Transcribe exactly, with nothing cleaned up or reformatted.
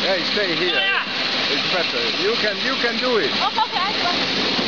Hey, stay here. It's better. You can, you can do it. Okay, okay, I do.